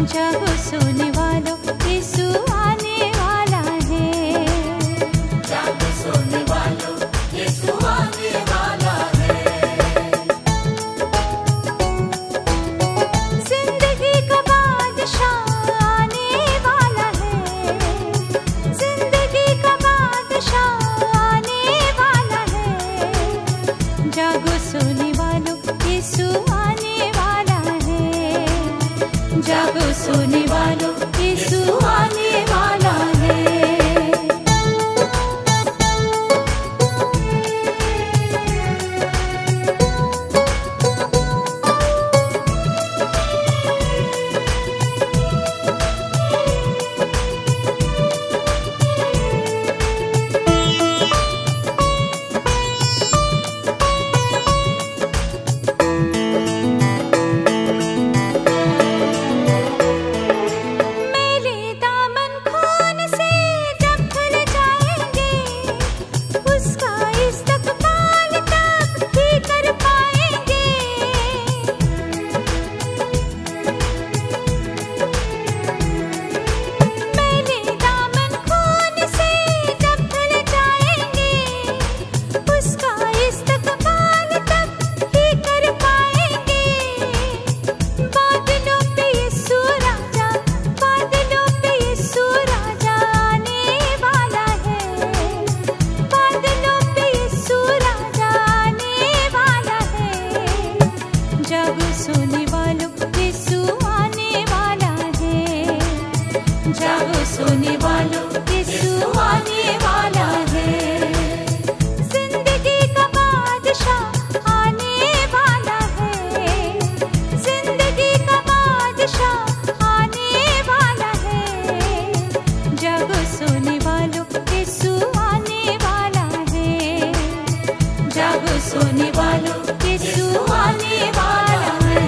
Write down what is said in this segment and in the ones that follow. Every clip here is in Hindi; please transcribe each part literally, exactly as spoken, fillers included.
जागो सोने वालों, यीशु आने वाला है। जागो सोने वालों, यीशु आने वाला है। जिंदगी का बादशाह आने वाला है। जिंदगी का बादशाह आने वाला है। जागो सोने वालों, यीशु आने वाला है। जागो सोने वालों, यीशु आने वाला है। मेरे दामन खून से जब धुल जाएंगे, उसका इस्तकबाल तब ही कर पाएंगे। मेरे दामन खून से जब धुल जाएंगे, उसका इस्तकबाल तब ही कर पाएंगे। बादलों पे यीशु राजा, बादलों पे यीशु राजा आने वाला है। बादलों पे यीशु राजा आने वाला है। जागो सोने वालों, यीशु आने वाला है। जागो सोने वालों, यीशु आने वाला है। जिंदगी का बादशाह आने वाला है। जिंदगी का बादशाह आने वाला है। जागो सोने वालों, यीशु आने वाला है। जागो सोने वालों, यीशु आने वाला है।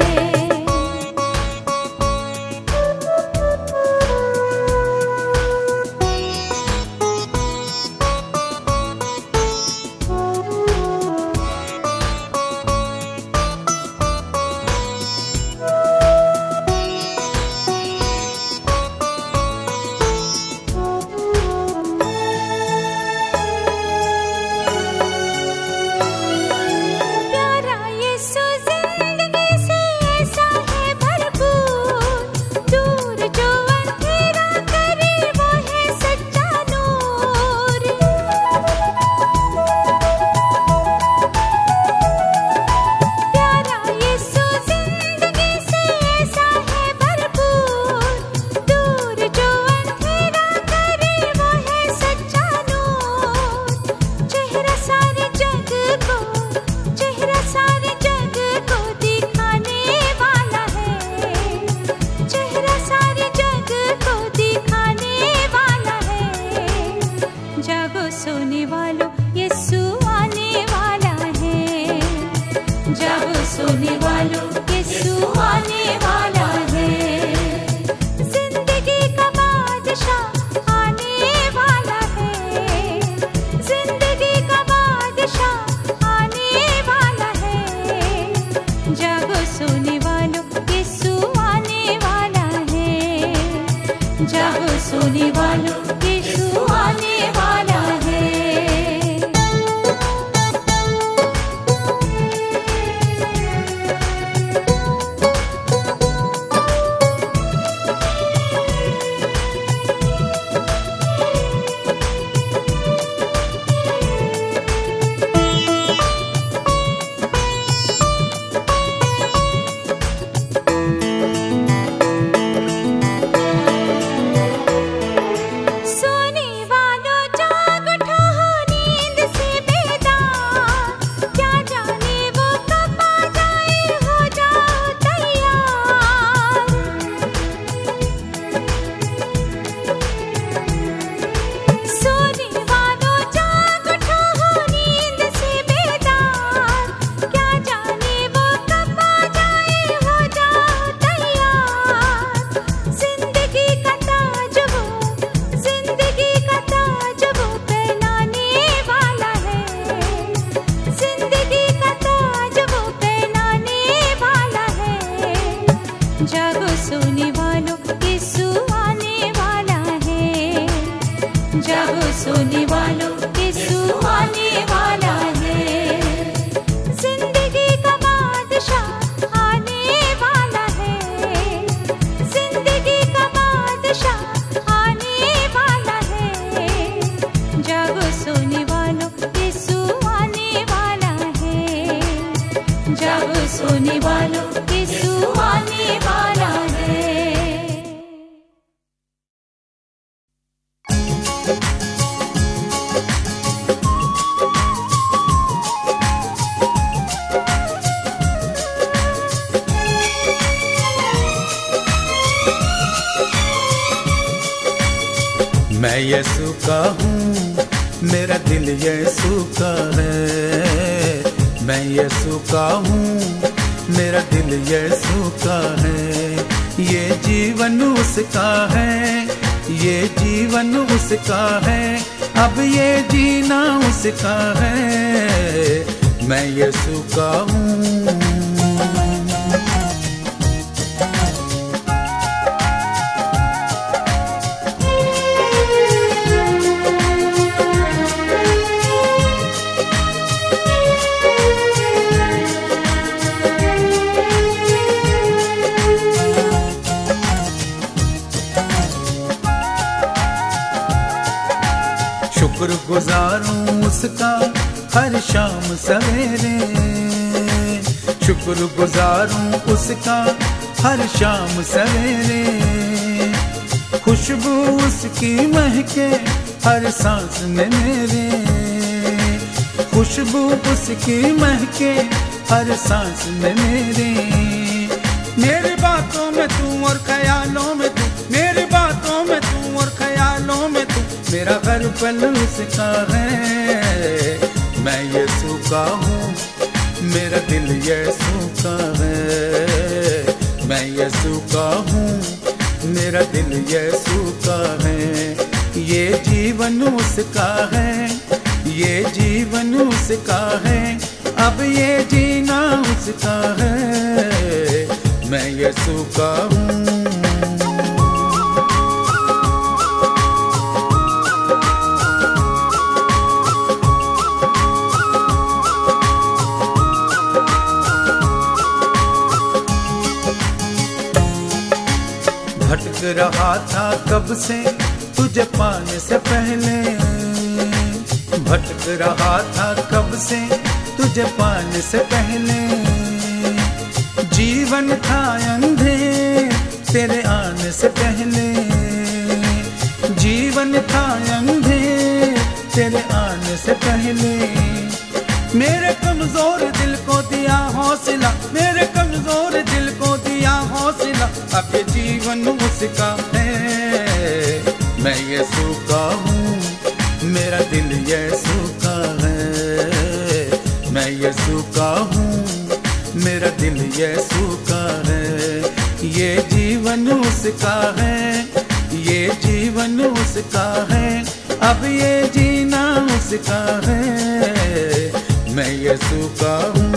प्यारा यीशु जिंदगी से ऐसा है भरपूर, दूर जो अंधेरा करे वो है सच्चा नूर। प्यारा यीशु जिंदगी से ऐसा है भरपूर, दूर जो अंधेरा करे वो है सच्चा नूर। चेहरा सारे जग को, चेहरा सारे जग को दिखाने वाला है। चेहरा सारे जग को दिखाने वाला है। जागो सोने वालों, यीशु आने वाला है। जागो सोने वालों, यीशु आने वाला है। जिंदगी का बादशाह आने वाला है। जिंदगी का बादशाह आने वाला है। जागो सोने वालों, यीशु आने वाला है। जागो सोने वालों, यीशु आने वाला है। जागो सोने वालों, यीशु आने वाला है। जागो सोने वालों, यीशु आने वाला है। जिंदगी का बादशाह आने वाला है। जिंदगी का बादशाह आने वाला है। जागो सोने वालों, यीशु आने वाला है। जागो सोने वालों, यीशु आने वाला है। मैं यीशु का हूँ, मेरा दिल यीशु का है। मैं यीशु का हूँ, मेरा दिल यीशु का है। ये जीवन उसका है, ये जीवन उसका है। अब ये जीना उसका है। मैं यीशु का हूँ। शुक्रगुजारूं उसका हर शाम सवेरे। शुक्रगुजारूं उसका हर शाम सवेरे। खुशबू उसकी महके हर सांस में मेरे। खुशबू उसकी महके हर सांस में मेरे। मेरी बातों में तू और ख्यालों में तू, मेरी बातों में तू और ख्यालों में तू। मेरा हर पल उसका है। मैं यीशु का हूँ, मेरा दिल यीशु का है। मैं यीशु का हूँ, मेरा दिल यीशु का है। ये जीवन उसका है, ये जीवन उसका है। अब ये जीना उसका है। मैं यीशु का हूँ। भटक रहा था कब से तुझे पाने से पहले। भटक रहा था कब से तुझे पाने से पहले। जीवन था अंधे तेरे आने से पहले। जीवन था अंधे तेरे आने से पहले। मेरे कमजोर दिल को दिया हौसला, मेरे कमजोर दिल को दिया हौसला। अब ये जीवन उसका है। मैं यीशु का हूँ, मेरा दिल यीशु का है। मैं यीशु का हूँ, मेरा दिल यीशु का है। ये जीवन उसका है, ये जीवन उसका है। अब ये जीना उसका है। मैं यीशु का हूँ।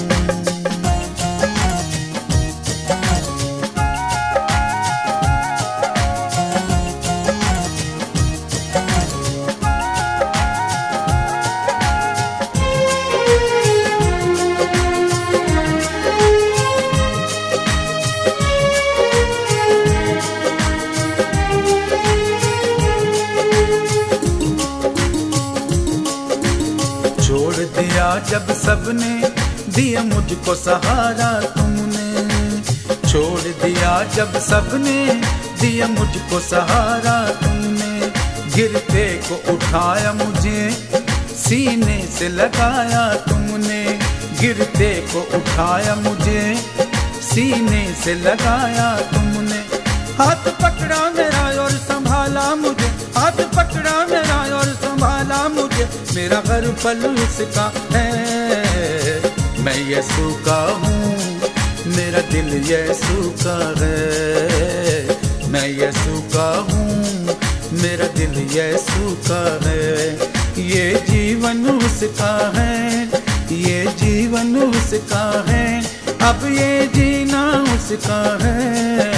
जब सबने दिया मुझको सहारा तुमने। छोड़ दिया जब सबने दिया मुझको सहारा तुमने। गिरते को उठाया मुझे सीने से लगाया तुमने। गिरते को उठाया मुझे सीने से लगाया तुमने। हाथ पकड़ा मेरा और संभाला मुझे। हाथ पकड़ा मेरा और संभाला मुझे। मेरा हर पल उसका है। मैं यीशु का हूँ, मेरा दिल यीशु का है। मैं यीशु का हूँ, मेरा दिल यीशु का है। ये जीवन उसका है, ये जीवन उसका है। अब ये जीना उसका है।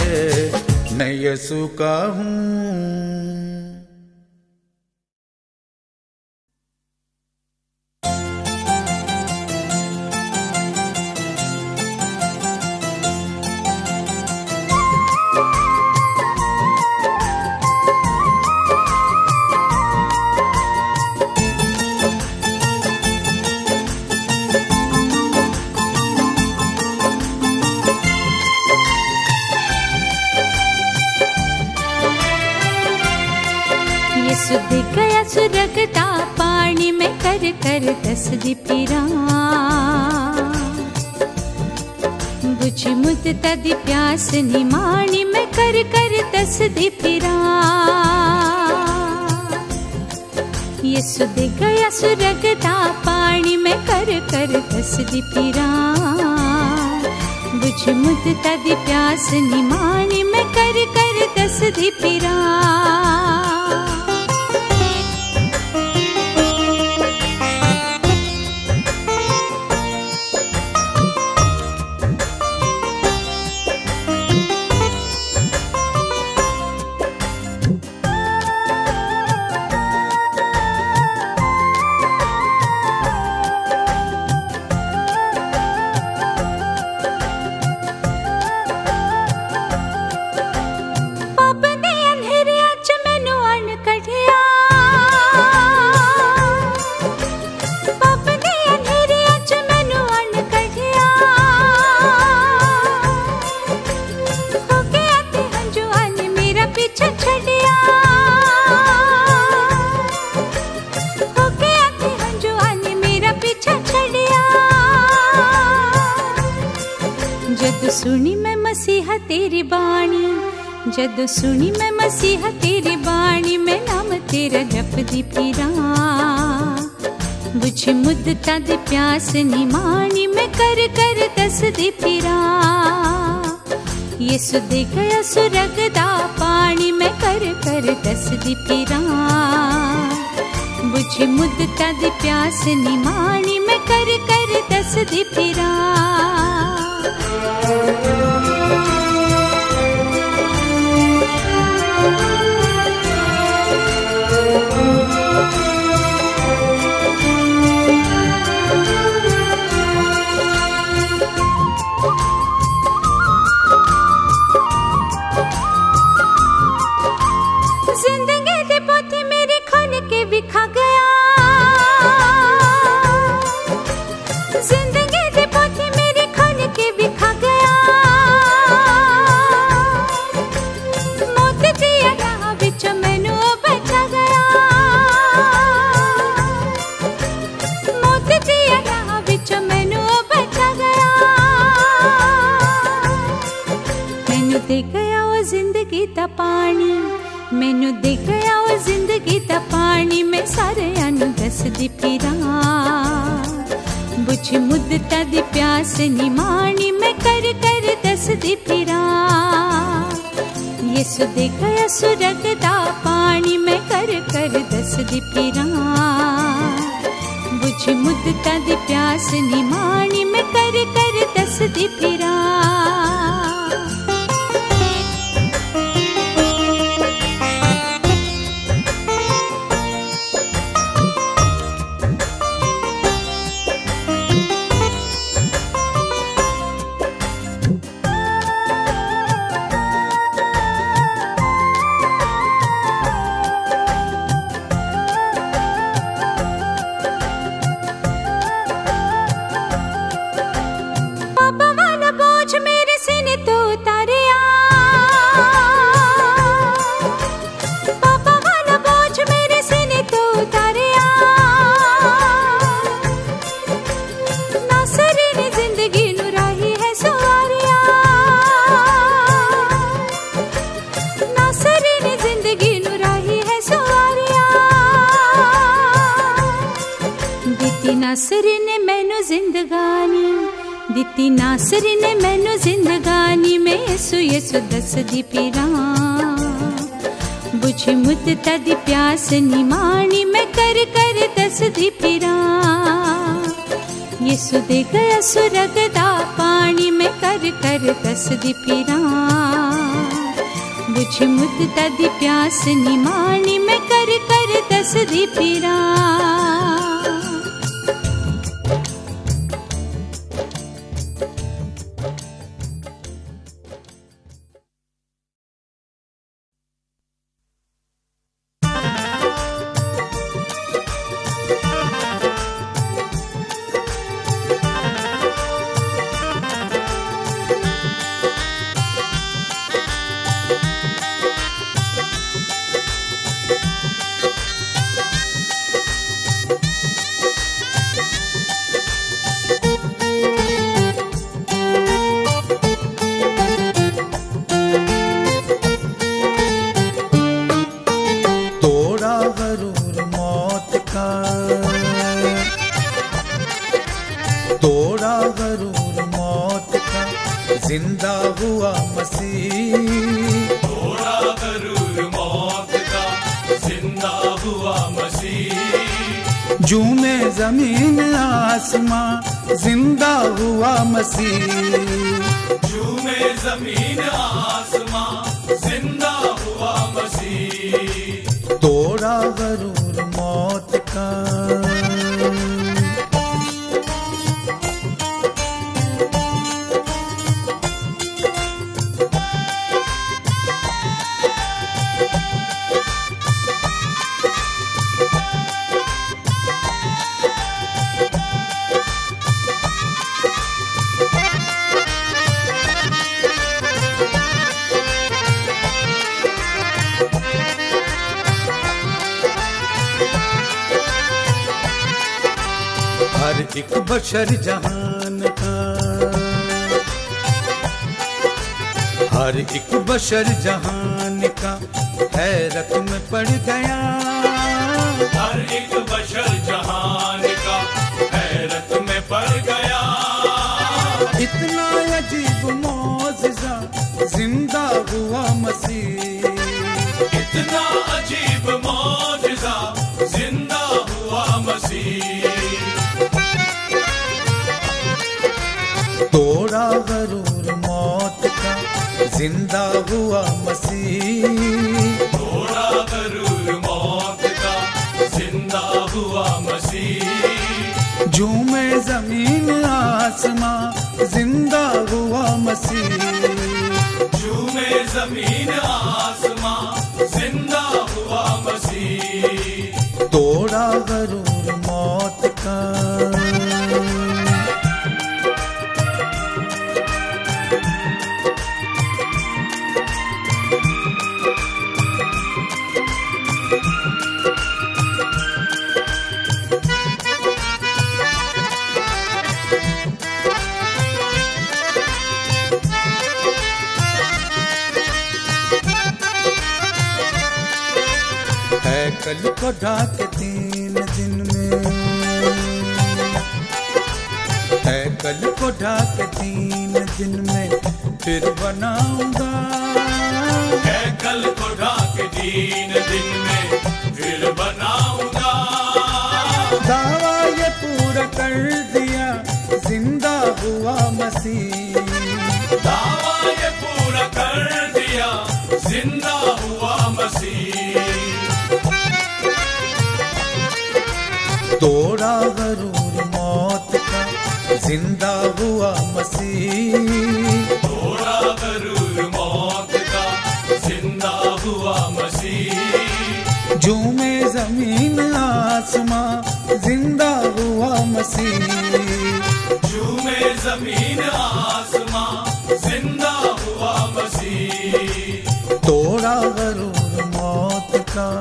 यीशु का हूँ। सुध गया सुरगता पानी में कर कर दसदी फिरा, बुझी मुद तदी प्यास निमानी में कर कर दसदी फिरा। ये सुध गया सुरगता पानी में कर कर दसदी फिरा, बुझी मुद तदी प्यास निमानी में कर कर दसदी फिरा। सुनी मैं मसीहा तेरी बाणी, जद सुनी मैं मसीहा तेरी बाणी, मैं नाम तेरा जपदी फिरा, बुझी मुद्दता दी प्यास निमानी मैं कर कर दसदी फिरा। यीशु दे गया सुरगदा पानी मैं कर कर दसदी फिरा, बुझी मुद्दता दी प्यास निमानी मैं कर कर दसदी फिरा। जिंदगी दे पोथी मेरी खोल के विखा गया, जिंदगी दे पोथी मेरी खोल के विखा गया, मौत दिया राह विच मैनू बचा गया, मौत दिया राह विच मैनू बचा गया। मैनू दे गया वो जिंदगी दा पानी, मैनू दे गया वो जिंदगी दा पानी, मैं सारियां नू दसदी फिरा, बुझी मुद्दता दी प्यास निमानी मैं कर कर दसदी फिरा। यीशु दे गया सुरगदा पानी मैं कर कर दसदी फिरा, बुझी मुद्दता दी प्यास निमानी मैं कर कर दसदी फिरा। नासरी ने मैनू जिंदगानी दिती, नासरी ने मैनू जिंदगानी, मैं यसु यसु दसदी फिरा, बुझी मुद्दता दी प्यास निमानी मैं कर कर दसदी फिरा। यसु दे गया सुरगदा पानी मैं कर कर दसदी फिरा, बुझी मुत तदि प्यास निमाणी मैं कर कर दस दी फिरा। तोड़ा गरूर मौत का जिंदा हुआ मसीह, तोड़ा गरूर मौत का जिंदा हुआ मसीह। झूमे जमीन आसमां जिंदा हुआ मसीह, झूमे जमीन आसमां जिंदा हुआ मसीह। तोड़ा गरूर मौत का हर एक बशर जहान का, हर एक बशर जहान का हैरत में पड़ गया, हर एक बशर जहान का हैरत में पड़ गया। इतना अजीब मौजिज़ा जिंदा हुआ मसीह, इतना अजीब मौजिज़ा जिंदा हुआ मसीह। तोड़ा गरूर मौत का जिंदा हुआ मसीह, तोड़ा गरूर मौत का जिंदा हुआ मसीह। झूमे जमीन आसमां जिंदा हुआ मसीह, झूमे जमीन आसमां जिंदा हुआ मसीह। तोड़ा गरूर मौत का कल को ढाके तीन दिन में, है कल को ढाके तीन दिन में फिर बनाऊंगा, है कल को ढाके तीन दिन में फिर बनाऊंगा। दावा ये पूरा कर दिया जिंदा हुआ मसीह, दावा ये पूरा कर दिया जिंदा हुआ मसीह। तोड़ा गरूर मौत का जिंदा हुआ मसीह, तोड़ा गरूर मौत का जिंदा हुआ मसीह। झूमे जमीन आसमां जिंदा हुआ मसीह, झूमे जमीन आसमां जिंदा हुआ मसीह। तोड़ा गरूर मौत का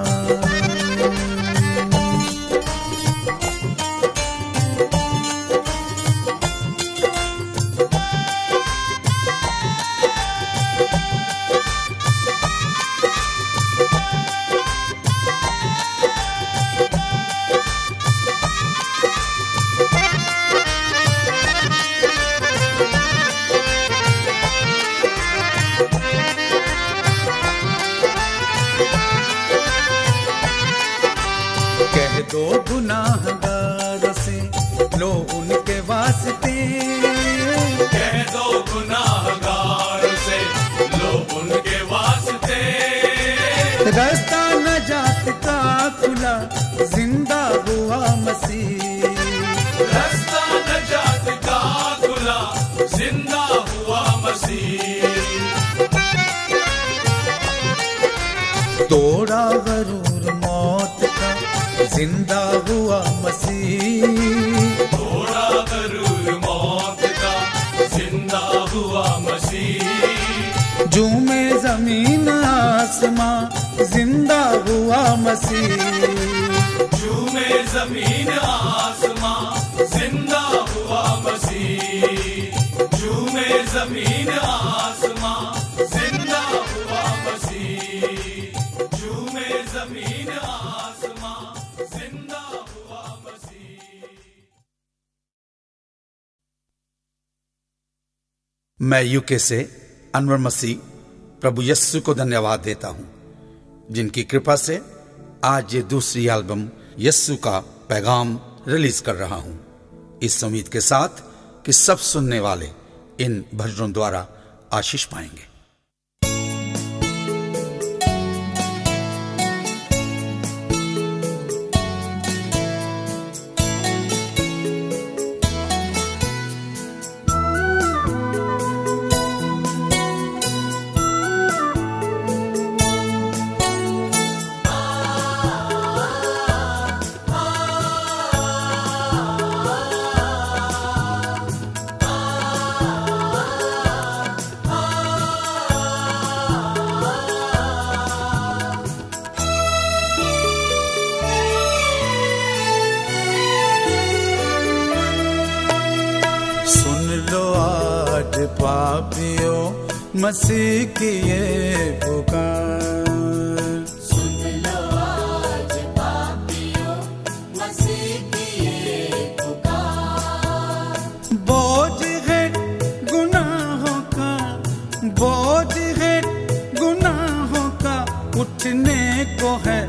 रास्ता नजात का खुला, जिंदा हुआ मसीह। रास्ता नजात का खुला, जिंदा हुआ मसीह। तोड़ा गरूर मौत का, जिंदा हुआ मसीह। तोड़ा गरूर मौत का, जिंदा हुआ मसीह। झूमे जमीन आसमां, जिंदा हुआ मसीह। झूमे जमीन आसमां, जिंदा हुआ मसीह। झूमे जमीन आसमां, जिंदा हुआ मसीह। झूमे जमीन आसमां, जिंदा हुआ मसीह। मैं यूके से अनवर मसीह प्रभु यस्सु को धन्यवाद देता हूं, जिनकी कृपा से आज ये दूसरी एल्बम यस्सु का पैगाम रिलीज कर रहा हूं, इस उम्मीद के साथ कि सब सुनने वाले इन भजनों द्वारा आशीष पाएंगे। पापियों मसीह की ये पुकार, सुन लो आज पापियों मसीह की ये पुकार। बोझ है गुनाहों का, बोझ है गुनाहों का, उठने को है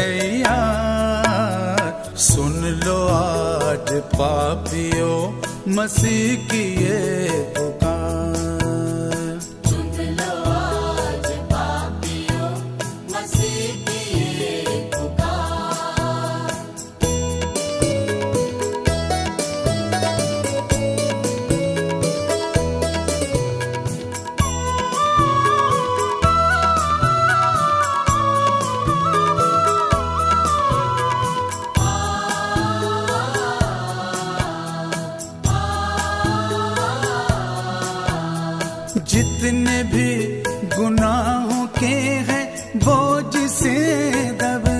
तैयार। सुन लो आज पापियों मसीह की ये पुकार। जितने भी गुनाहों के हैं बोझ से दबे,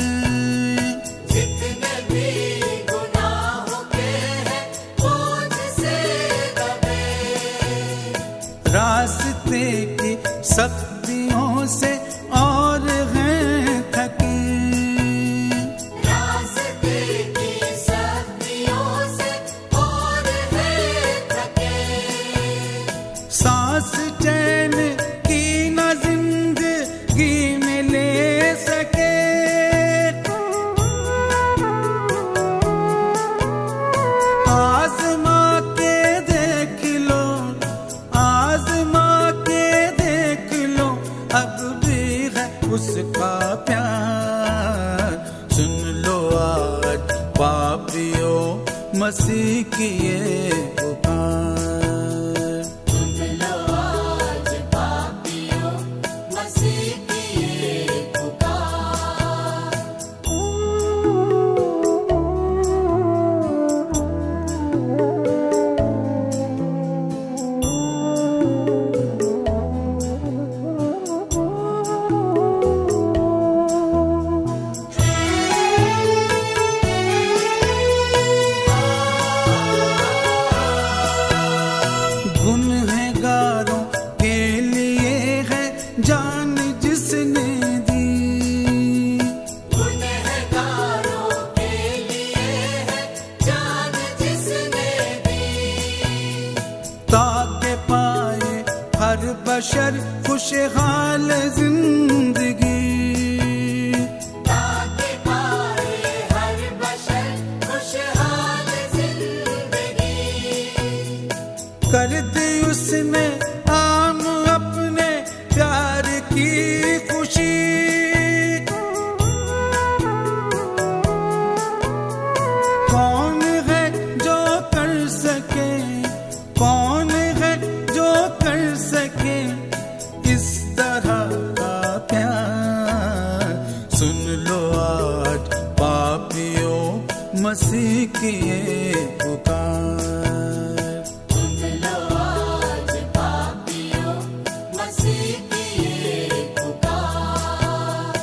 जितने भी गुनाहों के हैं बोझ से दबे। रास्ते की सख्तियों से और हैं थके, रास्ते की सख्तियों से और हैं थके। सांस चैन की न जिंदगी में ले सके, आज़मा के देख लो, आज़मा के देख लो, अब भी है उसका प्यार। सुन लो आज पापियों मसीह की ये पुकार। गुनहगारों के लिए है जान जिसने दी, गुनहगारों के लिए है जान जिसने दी। ताकि पाए हर बशर खुशहाल जिंदगी, ताकि पाए हर बशर खुशहाल जिंदगी। कर दी उसने आम अपने प्यार की खुशी, की ये पुकार। सुन लो आज पापियों, मसीह की ये पुकार।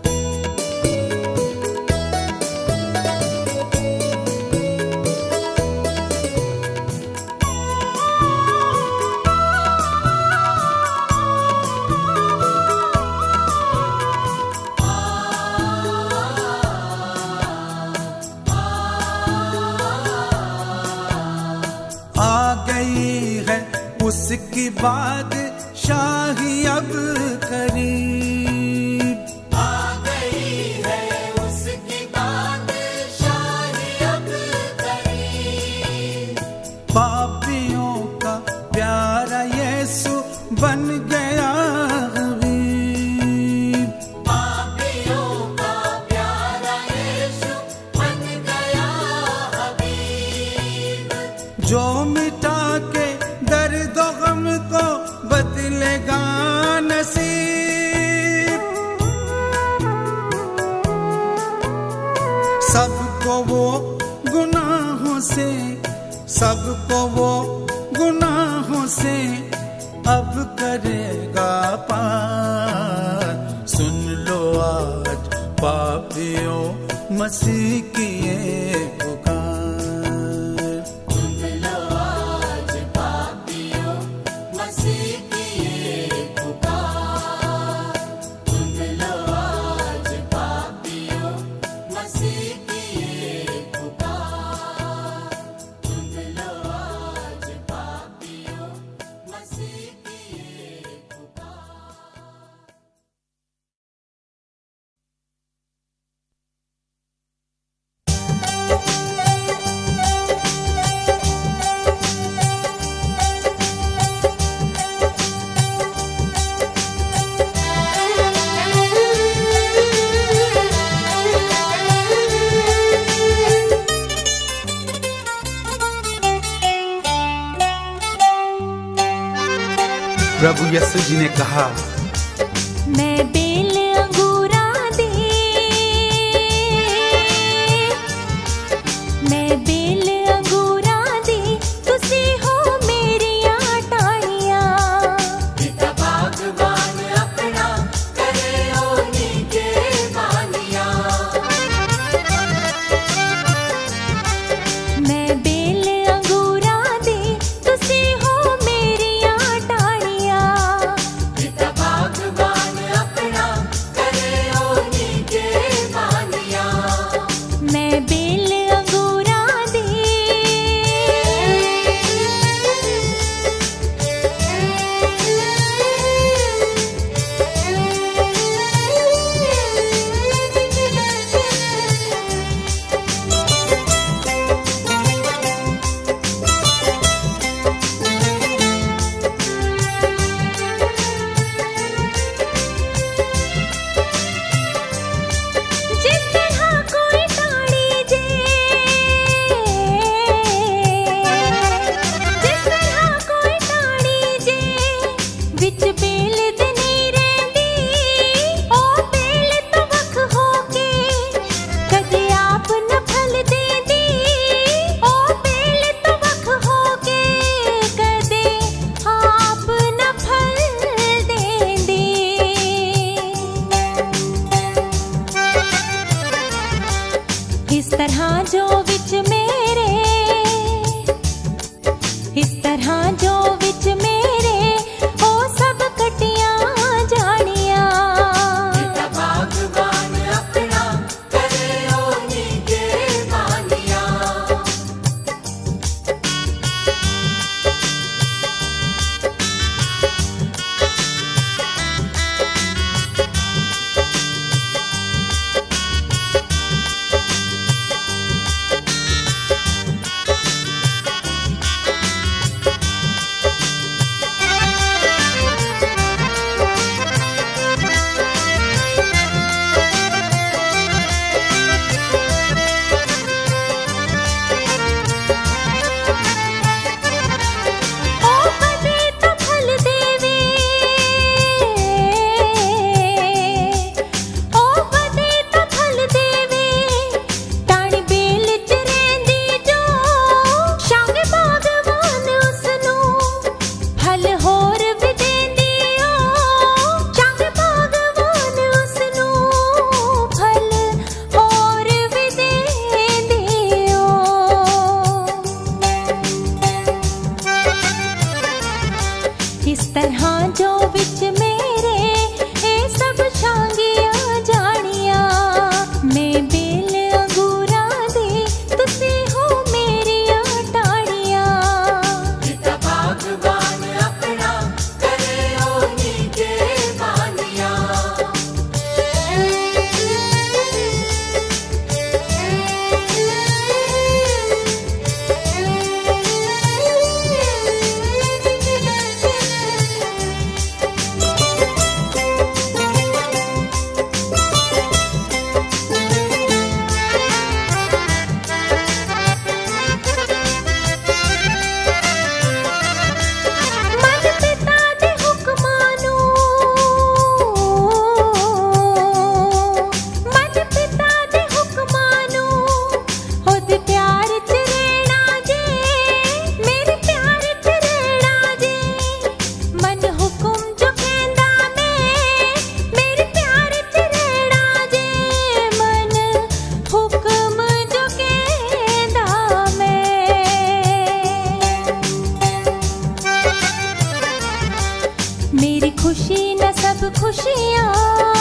उसकी बादशाही अब करीब, आ गई है उसकी बादशाही अब करीब। पापियों का प्यारा यीशु बन गया हबीब, पापियों का प्यारा यीशु बन गया हबीब। जो मिटा के दर्द गम को बदलेगा नसीब। सबको वो गुनाहों से, सबको वो गुनाहों से अब करेगा पार। सुन लो आज पापियों, मसीह की ये पुकार। प्रभु यीशु जी ने कहा, मैं बेल अंगूरा दे, मैं बेल अंगूरा दे, तुसी हो मेरिया टाइयां। पिता भगवान अपना करे ओनी के बानिया। मैं बेल अंगूरा दे, तुसी हो मेरिया टाइयां। पिता भगवान अपना करे ओनी के बानिया। मैं बेल अंगूरा दे, जिस तरह कोई टाड़ी जे, जिस तरह कोई टाड़ी जे, विच बेल दे नहीं रहिंदी, ओ बेल तो वख होके कदे आप न फल देंदी। ओ बेल तो वख होके कदे आप न फल देंदी। इस तरह जो विच मेरे, इस तरह जो विच मेरे, ओ सब कटियां जानियां। पिता भगवान अपना करे ओनी के बानिया। खुशियाँ,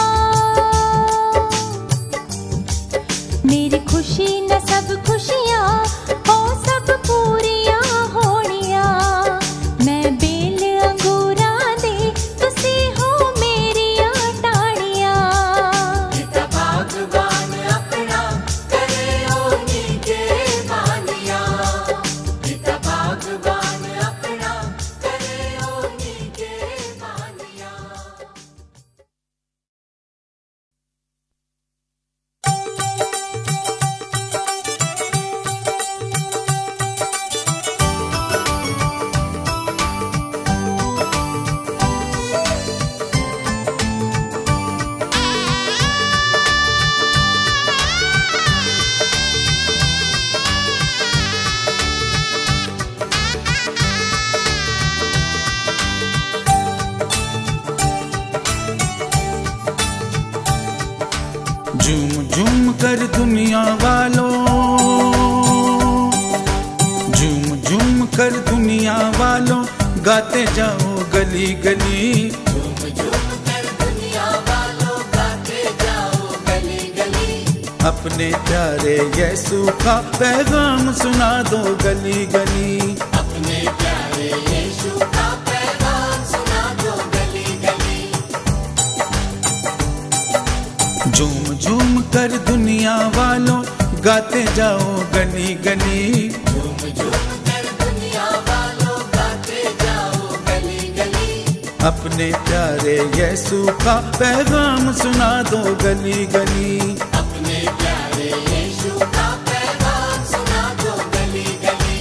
मेरी खुशी न सब खुशियाँ हो सब पूरियाँ होनियाँ। मैं बेल अंगूरा दे तुसी हो मेरिया टाणियाँ। पिता भगवान अपना करे ओनी के मानिया, पिता भगवान अपना करे ओनी के मानिया। झूम झूम कर दुनिया वालों, झूम झूम कर दुनिया वालों, गाते जाओ गली गली। झूम झूम कर दुनिया वालों गाते जाओ गली गली। अपने प्यारे यीशु का पैगाम सुना दो गली गली। अपने प्यारे यीशु का पैगाम सुना दो गली गली। झूम झूम कर दुनिया वालों, गाते जाओ गली गली। झूम झूम कर दुनिया वालों गाते जाओ गली गली। अपने प्यारे यीशु का पैगाम सुना दो गली गली। अपने प्यारे यीशु का पैगाम सुना दो गली गली।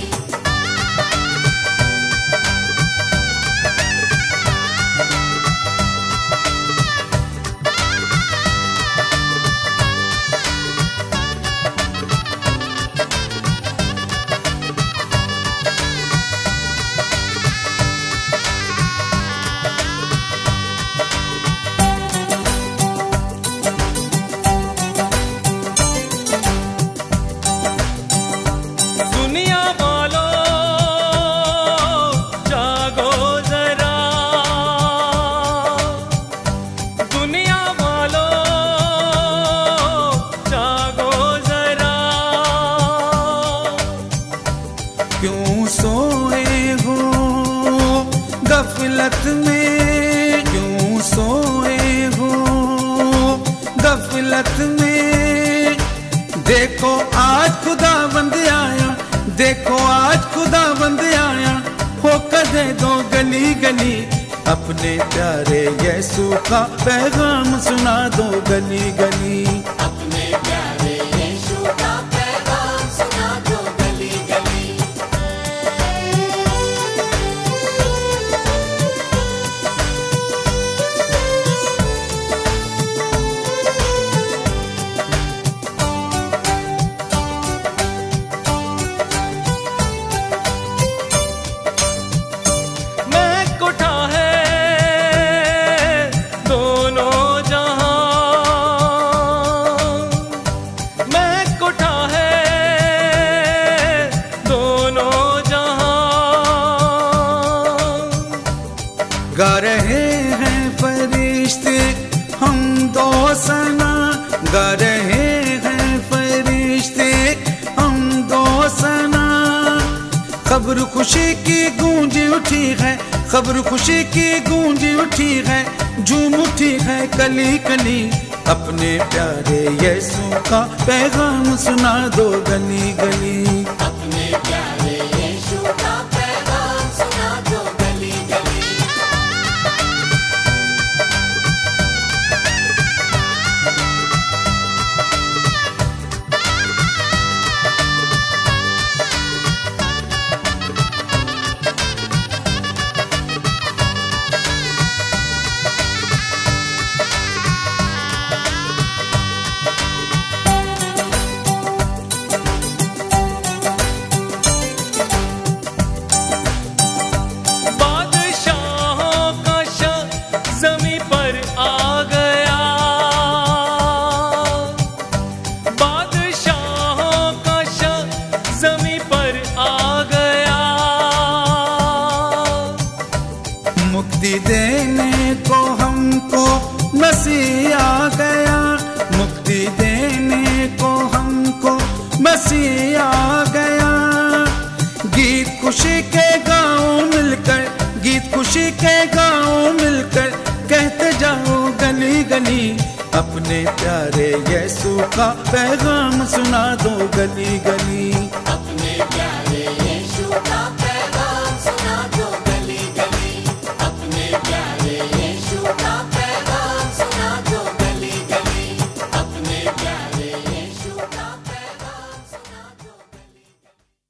दुनिया वालों जागो जरा, दुनिया वालों जागो जरा। क्यों सोए हो गफलत में, क्यों सोए हो गफलत में। देखो आज खुदा बंद आया, देखो आज खुदा बंद आया, होकर दे दो गली गली। अपने प्यारे यीशु का पैगाम सुना दो गली गली। अपने प्यारे यीशु का पैगाम सुना दो गली गली। मैं कोठा है दोनों जहां, मैं कोठा है दोनों जहां। गा रहे हैं फरिश्ते हम दो सना, गा रहे हैं फरिश्ते हम दो सना। खबर खुशी की गूंज उठी है, खबर खुशी की गूंज उठी है, झूम उठी है कली कली। अपने प्यारे यीशु का पैगाम सुना दो गली गली। अपने प्यारे यीशु का पैगाम सुना दो गली गली। मसीह आ गया, मुक्ति देने को हमको मसीह आ गया। गीत खुशी के गाओ मिलकर, गीत खुशी के गाओ मिलकर, कहते जाओ गली गली, अपने प्यारे यीशु का पैगाम सुना दो गली गली। अपने प्यारे यीशु का पैगाम सुना दो गली गली, अपने प्यारे यीशु का पैगाम सुना दो गली गली, अपने प्यारे यीशु का पैगाम सुना दो गली गली।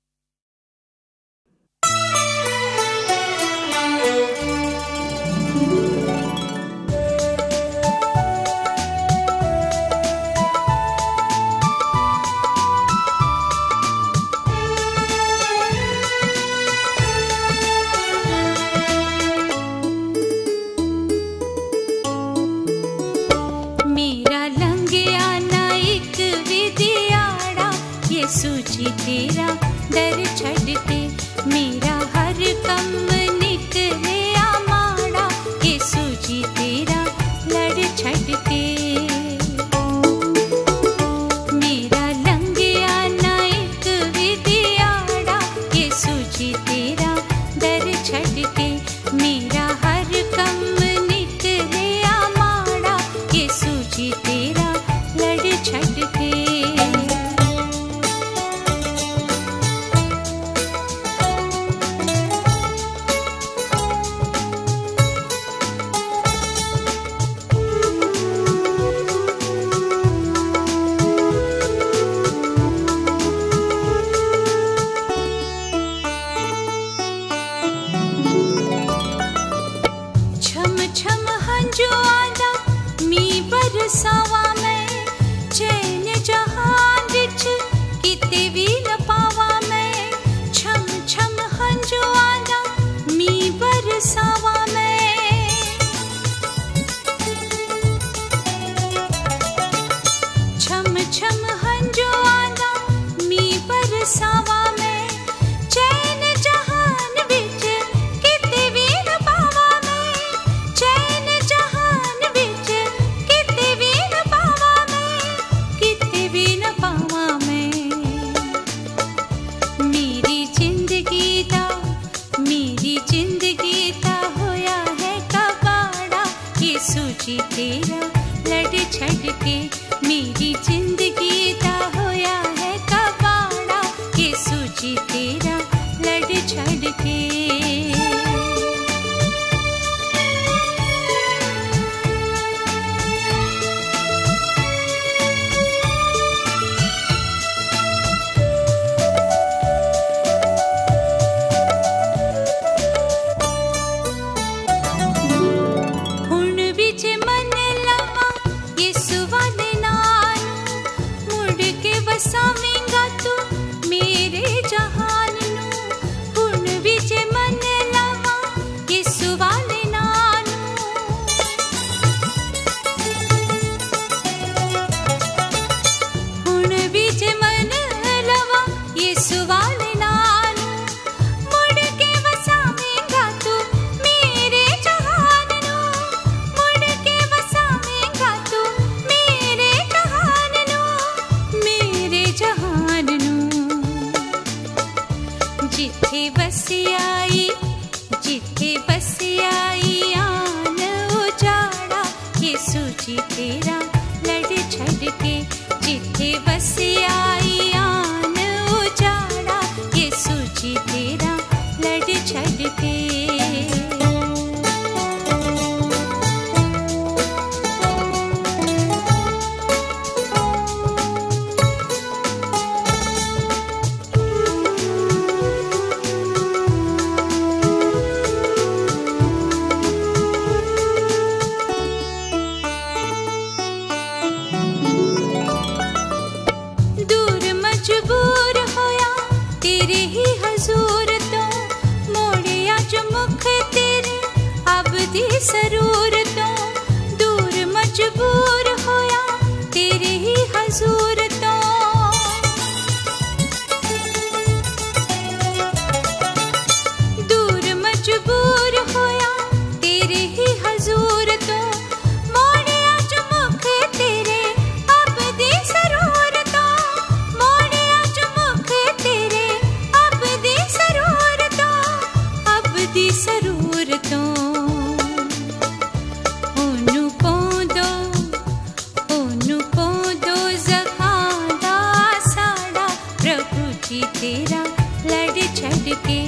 मेरा लंगिया नाइक विदियाड़ा, यीशु जी तेरा दर छड़ के मेरा हर कम निकले माड़ा, यीशु जी तेरा लड़ छड़ के। मेरा लंगिया नाइक विदियाड़ा, यीशु जी तेरा दर छड़ के मेरा हर कम निकले माड़ा, यीशु जी तेरा लड़ छड़ के। छम छम हंजो आंदा मी बरसावा मैं, चैन जहान विच किते भी न पावा मैं। छम छम हंजो आंदा मी बरसावा मैं, छम छम हंजो आंदा मी बरसावा मैं, चैन जहान विच किते भी न पावा मैं। चैन जहान विच किते भी न पावा मैं, किते भी न पावा मैं। मेरी जिंदगी दा, मेरी जिंदगी दा होया है कबाड़ा, यीशु जी तेरा लड़ छड़ के मेरी जिंदगी दा होया है कबाड़ा, यीशु जी तेरा लड़ छड़ के। हुण विच मन लावा यीशु वाले नाल, मुड़ के वसावेंगा तू मेरे जहान नू। हुण विच मन लावा यीशु वाले नाल, हुण विच मन लावा यीशु वाले नाल, मुड़ के वसावेंगा तू मेरे जहान नू। मुड़ के वसावेंगा तू मेरे जहान नू, मेरे जहान नू। जिथे बसियाई, जिथे बसियाई आन उजाड़ा, यीशु जी तेरा लड़ छड़ के। जिथे बसियाई आन उजाड़ा, यीशु जी तेरा लड़ छड़ के। दूर मजबूर होया तेरे ही हजूर तो, मोड़िया जो तेरा लड़ छड़ के